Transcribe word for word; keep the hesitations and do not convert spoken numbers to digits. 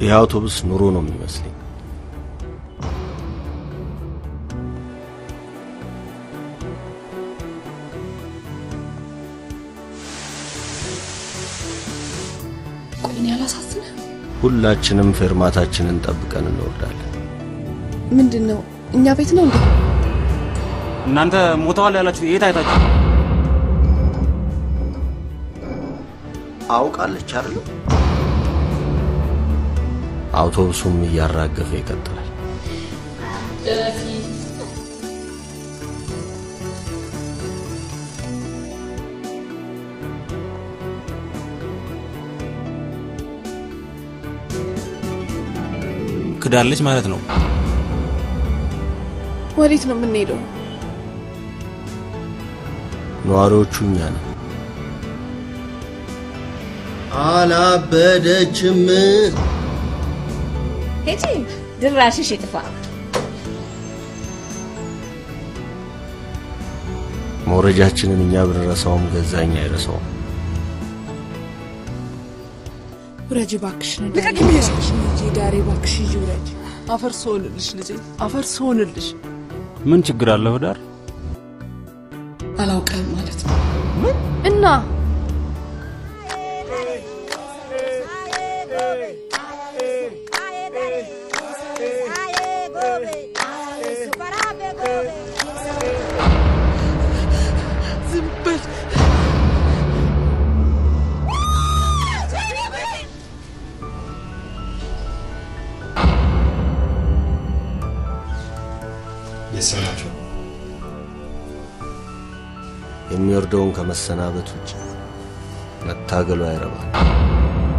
የአውቶቡስ ኑሮ ነው የሚመስለኝ ቆይኔ ያላሳስነ ሁላችንም ፈርማታችንን ጠብቀን እንወርዳለን ምንድነው እኛ ቤት ነው እንዴ እናንተ ሞታዋል ያላችሁ የት አይታችሁ አውቃለች አይደል አውቶቡሱም ያራገፈ ይቀጥላል ክዳለች ማለት ነው ወዴት ነው የምንሄደው ነዋሪዎቹ እኛ ነን አላበደችም ሄጂ ድራሽሽ ይጥፋ ሞረጃችንን እኛ ብንረሳውም ገዛኛ አይረሳውም ወረጅ ባክሽ ነው ለከሚሽ ልጅ ዳሬ ባክሽ ይውረድ አፈርሶልልሽ ልጅ አፈርሶልልሽ ምን ችግር አለው ዳር አላውቀም ማለት ነው ምን እና የሰማችሁ የሚወርደውን ከመሰናበት ውጭ መታገሉ አይረባም